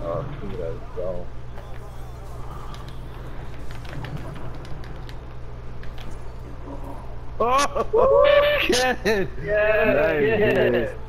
Oh, let's go. Oh, get it! Yeah, Nice, yeah. dude.